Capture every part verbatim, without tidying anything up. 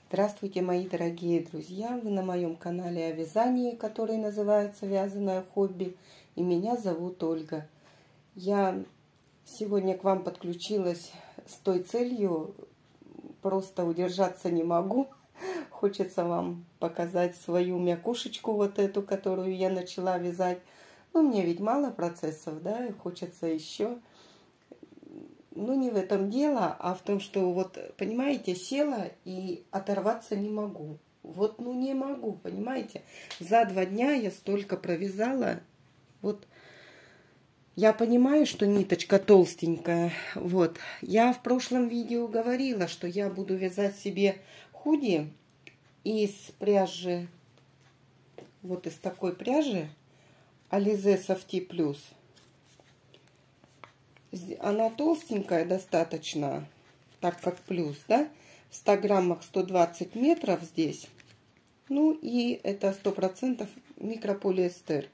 Здравствуйте, мои дорогие друзья! Вы на моем канале о вязании, который называется «Вязаное хобби». И меня зовут Ольга. Я сегодня к вам подключилась с той целью, просто удержаться не могу. Хочется вам показать свою мякушечку, вот эту, которую я начала вязать. Ну, мне ведь мало процессов, да, и хочется еще. Ну, не в этом дело, а в том, что вот, понимаете, села и оторваться не могу. Вот, ну, не могу, понимаете. За два дня я столько провязала. Вот, я понимаю, что ниточка толстенькая. Вот, я в прошлом видео говорила, что я буду вязать себе худи из пряжи, вот из такой пряжи, Alize Softy Plus. Она толстенькая достаточно, так как плюс, да, в ста граммах сто двадцать метров здесь. Ну и это сто процентов микрополиэстер.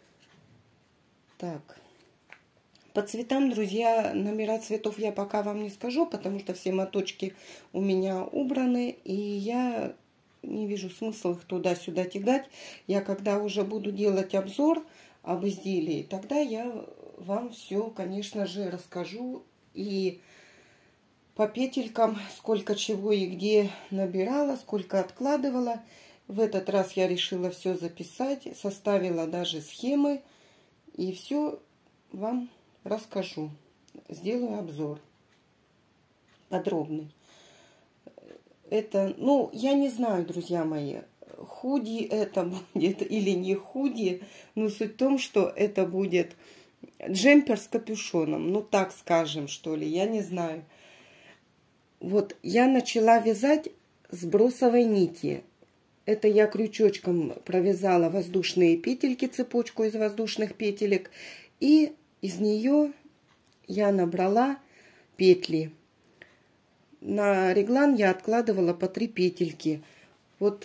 Так, по цветам, друзья, номера цветов я пока вам не скажу, потому что все моточки у меня убраны, и я не вижу смысла их туда-сюда тягать. Я когда уже буду делать обзор об изделии, тогда я вам все, конечно же, расскажу и по петелькам, сколько чего и где набирала, сколько откладывала. В этот раз я решила все записать, составила даже схемы и все вам расскажу. Сделаю обзор подробный. Это, ну, я не знаю, друзья мои, худи это будет или не худи, но суть в том, что это будет джемпер с капюшоном, ну так скажем, что ли, я не знаю. Вот я начала вязать с бросовой нити. Это я крючочком провязала воздушные петельки, цепочку из воздушных петелек, и из нее я набрала петли. На реглан я откладывала по три петельки. Вот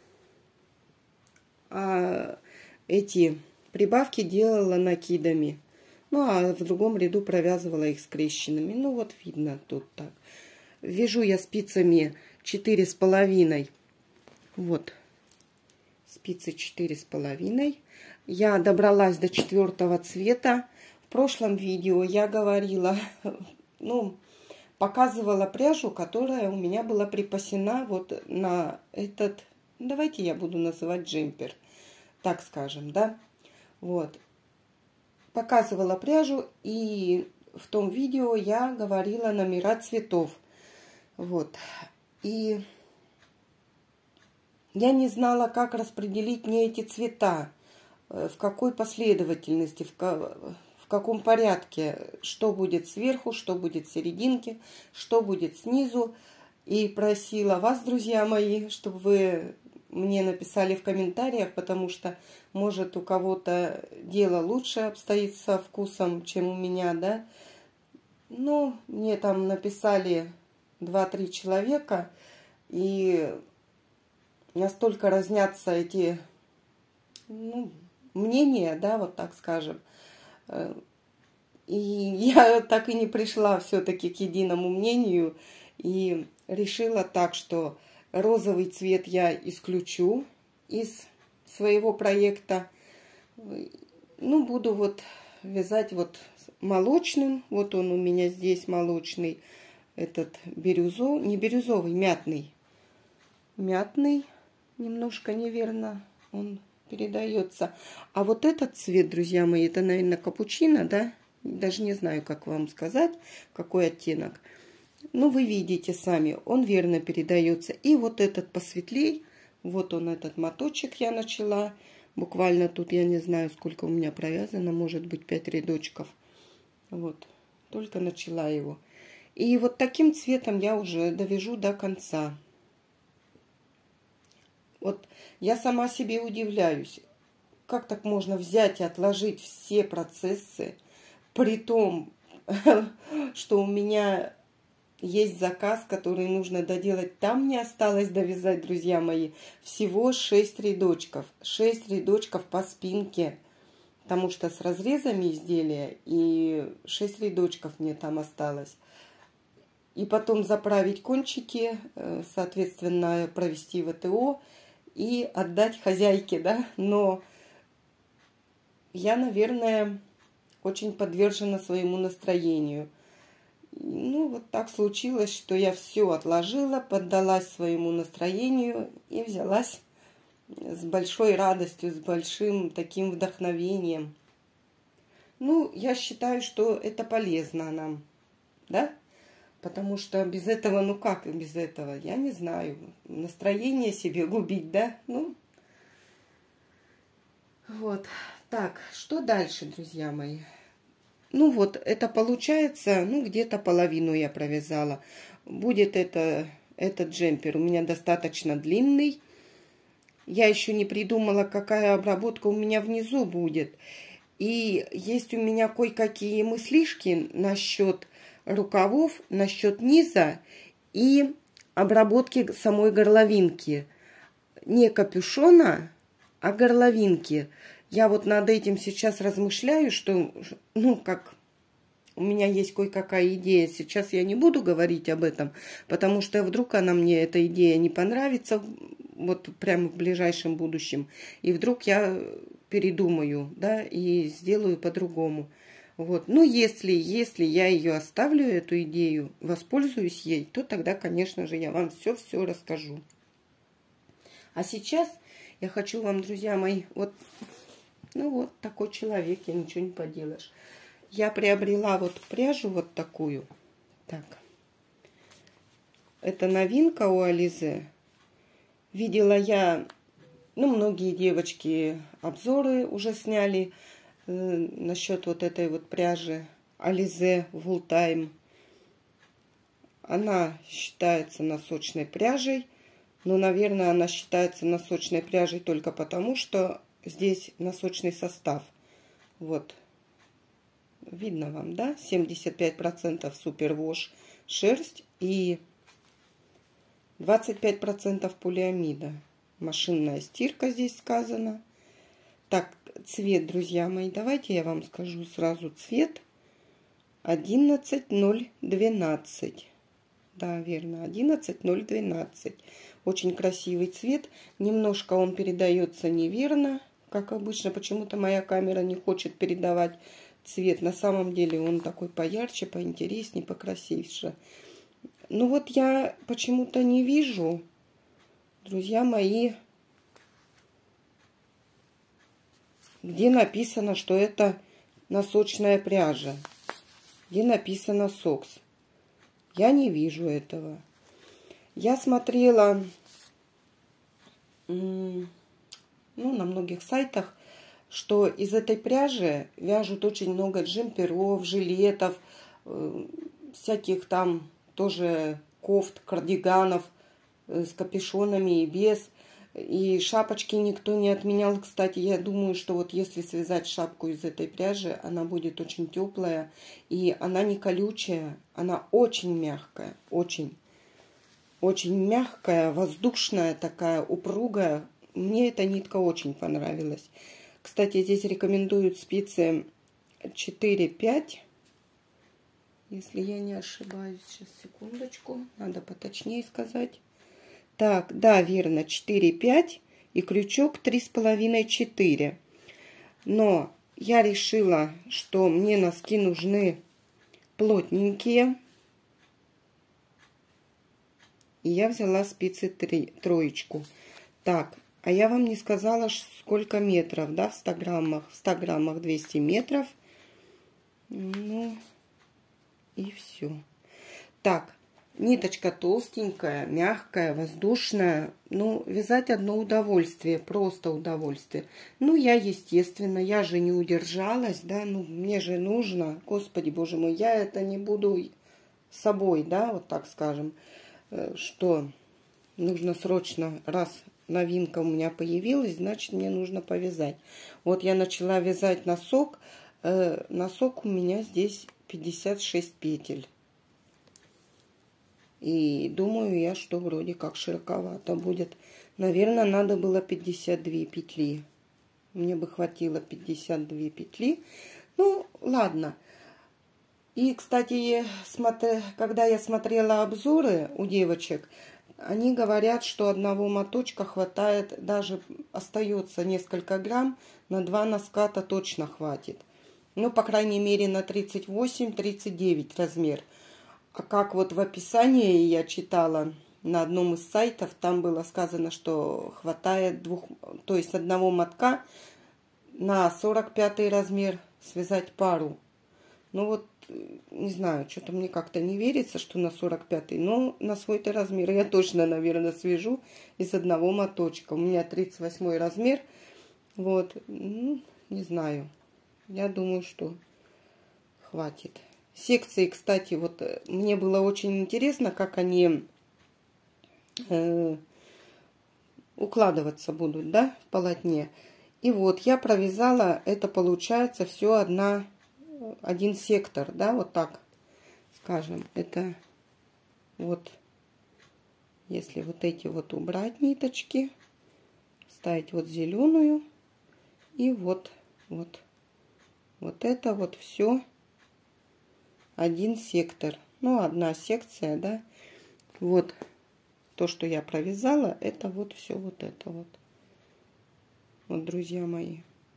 а эти прибавки делала накидами. Ну, а в другом ряду провязывала их скрещенными. Ну, вот видно тут так. Вяжу я спицами четыре с половиной. Вот. Спицы четыре с половиной. Я добралась до четвертого цвета. В прошлом видео я говорила, ну, показывала пряжу, которая у меня была припасена вот на этот, давайте я буду называть джемпер, так скажем, да. Вот. Показывала пряжу, и в том видео я говорила номера цветов. Вот. И я не знала, как распределить мне эти цвета, в какой последовательности, в, в каком порядке, что будет сверху, что будет в серединке, что будет снизу. И просила вас, друзья мои, чтобы вы мне написали в комментариях, потому что, может, у кого-то дело лучше обстоит со вкусом, чем у меня, да. Ну, мне там написали два-три человека, и настолько разнятся эти, ну, мнения, да, вот так скажем. И я так и не пришла все-таки к единому мнению, и решила так, что розовый цвет я исключу из своего проекта. Ну, буду вот вязать вот молочным. Вот он у меня здесь молочный. Этот бирюзовый, не бирюзовый, мятный. Мятный. Немножко неверно он передается. А вот этот цвет, друзья мои, это, наверное, капучино, да? Даже не знаю, как вам сказать, какой оттенок. Ну, вы видите сами, он верно передается. И вот этот посветлей, вот он, этот моточек я начала. Буквально тут, я не знаю, сколько у меня провязано, может быть, пять рядочков. Вот, только начала его. И вот таким цветом я уже довяжу до конца. Вот я сама себе удивляюсь, как так можно взять и отложить все процессы, при том, что у меня есть заказ, который нужно доделать. Там мне осталось довязать, друзья мои, всего шесть рядочков. шесть рядочков по спинке. Потому что с разрезами изделия и шесть рядочков мне там осталось. и потом заправить кончики, соответственно, провести ВТО и отдать хозяйке, да. Но я, наверное, очень подвержена своему настроению. Ну, вот так случилось, что я все отложила, поддалась своему настроению и взялась с большой радостью, с большим таким вдохновением. Ну, я считаю, что это полезно нам, да? Потому что без этого, ну как без этого, я не знаю. Настроение себе губить, да? Ну, вот. Так, что дальше, друзья мои? Ну вот, это получается, ну где-то половину я провязала. Будет это, этот джемпер у меня достаточно длинный. Я еще не придумала, какая обработка у меня внизу будет. И есть у меня кое-какие мыслишки насчет рукавов, насчет низа и обработки самой горловинки. Не капюшона, а горловинки. Я вот над этим сейчас размышляю, что, ну, как у меня есть кое-какая идея. Сейчас я не буду говорить об этом, потому что вдруг она мне, эта идея, не понравится, вот прямо в ближайшем будущем. И вдруг я передумаю, да, и сделаю по-другому. Вот. Ну, если, если я ее оставлю, эту идею, воспользуюсь ей, то тогда, конечно же, я вам все-все расскажу. А сейчас я хочу вам, друзья мои, вот... Ну вот такой человек, я ничего не поделаешь. Я приобрела вот пряжу вот такую. Так. Это новинка у Ализе. Видела я, ну, многие девочки обзоры уже сняли э, насчет вот этой вот пряжи Ализе Wool Time. Она считается носочной пряжей, но, наверное, она считается носочной пряжей только потому, что здесь носочный состав. Вот. Видно вам, да? семьдесят пять процентов супервош шерсть и двадцать пять процентов полиамида. Машинная стирка здесь сказано. Так, цвет, друзья мои, давайте я вам скажу сразу цвет. одиннадцать ноль двенадцать. Да, верно, одиннадцать ноль двенадцать. Очень красивый цвет. Немножко он передается неверно. Как обычно, почему-то моя камера не хочет передавать цвет. На самом деле он такой поярче, поинтереснее, покрасивше. Ну вот я почему-то не вижу, друзья мои, где написано, что это носочная пряжа. Где написано сокс. Я не вижу этого. Я смотрела... ну, на многих сайтах, что из этой пряжи вяжут очень много джемперов, жилетов, э, всяких там тоже кофт, кардиганов э, с капюшонами и без. И шапочки никто не отменял. Кстати, я думаю, что вот если связать шапку из этой пряжи, она будет очень теплая. И она не колючая, она очень мягкая, очень. Очень мягкая, воздушная такая, упругая. Мне эта нитка очень понравилась. Кстати, здесь рекомендуют спицы четыре пять. Если я не ошибаюсь. Сейчас, секундочку. Надо поточнее сказать. Так, да, верно. четыре пять. И крючок три с половиной четыре. Но я решила, что мне носки нужны плотненькие. И я взяла спицы три, троечку. Так. А я вам не сказала, сколько метров, да, в ста граммах. В ста граммах двести метров. Ну, и все. Так, ниточка толстенькая, мягкая, воздушная. Ну, вязать одно удовольствие, просто удовольствие. Ну, я, естественно, я же не удержалась, да, ну, мне же нужно, Господи, Боже мой, я это не буду собой, да, вот так скажем, что нужно срочно, раз новинка у меня появилась, значит, мне нужно повязать. Вот я начала вязать носок. Э, носок у меня здесь пятьдесят шесть петель. И думаю я, что вроде как широковато будет. Наверное, надо было пятьдесят две петли. Мне бы хватило пятьдесят две петли. Ну, ладно. И, кстати, когда я смотрела обзоры у девочек, они говорят, что одного моточка хватает, даже остается несколько грамм, на два носка-то точно хватит. Ну, по крайней мере, на тридцать восемь — тридцать девять размер. А как вот в описании я читала на одном из сайтов, там было сказано, что хватает двух, то есть одного мотка на сорок пятый размер связать пару. Ну вот, не знаю, что-то мне как-то не верится, что на сорок пятый, но на свой-то размер я точно, наверное, свяжу из одного моточка. У меня тридцать восьмой размер, вот, ну, не знаю, я думаю, что хватит. Секции, кстати, вот мне было очень интересно, как они э, укладываться будут, да, в полотне. И вот я провязала, это получается все одна, один сектор, да, вот так, скажем, это вот, если вот эти вот убрать ниточки, ставить вот зеленую, и вот, вот, вот это вот все один сектор, ну, одна секция, да, вот то, что я провязала, это вот все вот это вот, вот, друзья мои.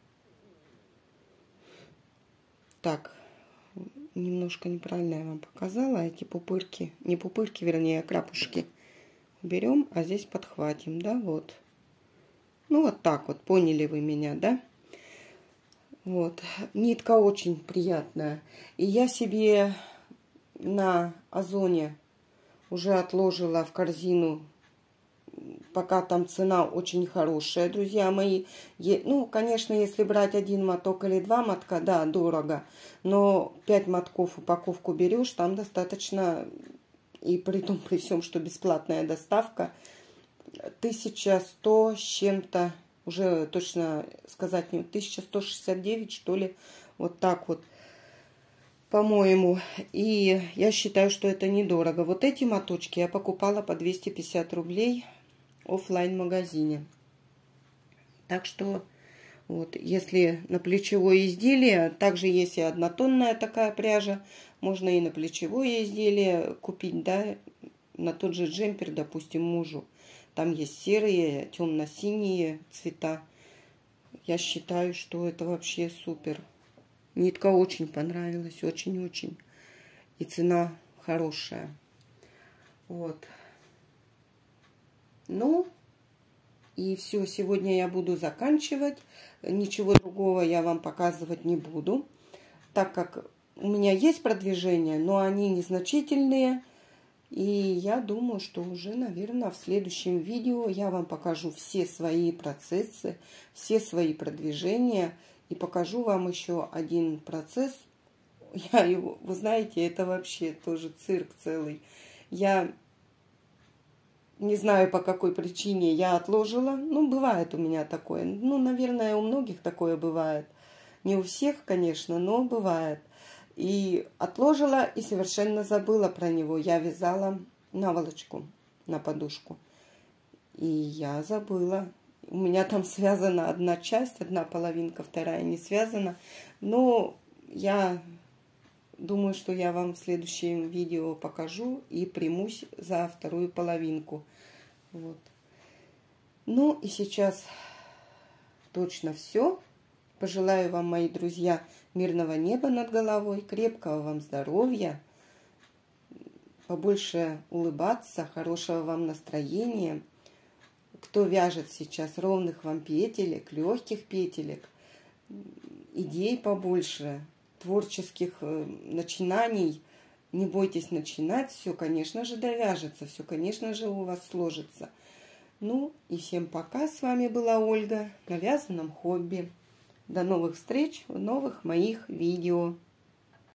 Так, немножко неправильно я вам показала эти пупырки, не пупырки, вернее, крапушки берем, а здесь подхватим, да, вот. Ну, вот так вот, поняли вы меня, да? Вот, нитка очень приятная. И я себе на Озоне уже отложила в корзину, пока там цена очень хорошая, друзья мои. Ну, конечно, если брать один моток или два мотка, да, дорого. Но пять мотков упаковку берешь, там достаточно, и при том, при всем, что бесплатная доставка, тысяча сто с чем-то, уже точно сказать не, тысяча сто шестьдесят девять, что ли, вот так вот, по-моему. И я считаю, что это недорого. Вот эти моточки я покупала по двести пятьдесят рублей в оффлайн-магазине. Так что, вот, если на плечевое изделие, также есть и однотонная такая пряжа, можно и на плечевое изделие купить, да, на тот же джемпер, допустим, мужу. Там есть серые, темно-синие цвета. Я считаю, что это вообще супер. Нитка очень понравилась, очень-очень. И цена хорошая. Вот. Ну, и все. Сегодня я буду заканчивать. Ничего другого я вам показывать не буду. Так как у меня есть продвижения, но они незначительные. И я думаю, что уже, наверное, в следующем видео я вам покажу все свои процессы, все свои продвижения. И покажу вам еще один процесс. Я его, вы знаете, это вообще тоже цирк целый. Я не знаю, по какой причине я отложила. Ну, бывает у меня такое. Ну, наверное, у многих такое бывает. Не у всех, конечно, но бывает. И отложила, и совершенно забыла про него. Я вязала наволочку на подушку. И я забыла. У меня там связана одна часть, одна половинка, вторая не связана. Но я думаю, что я вам в следующем видео покажу и примусь за вторую половинку. Вот. Ну и сейчас точно все. Пожелаю вам, мои друзья, мирного неба над головой, крепкого вам здоровья, побольше улыбаться, хорошего вам настроения. Кто вяжет сейчас, ровных вам петелек, легких петелек, идей побольше, творческих начинаний. Не бойтесь начинать, все, конечно же, довяжется, все, конечно же, у вас сложится. Ну и всем пока, с вами была Ольга на вязаном хобби. До новых встреч в новых моих видео.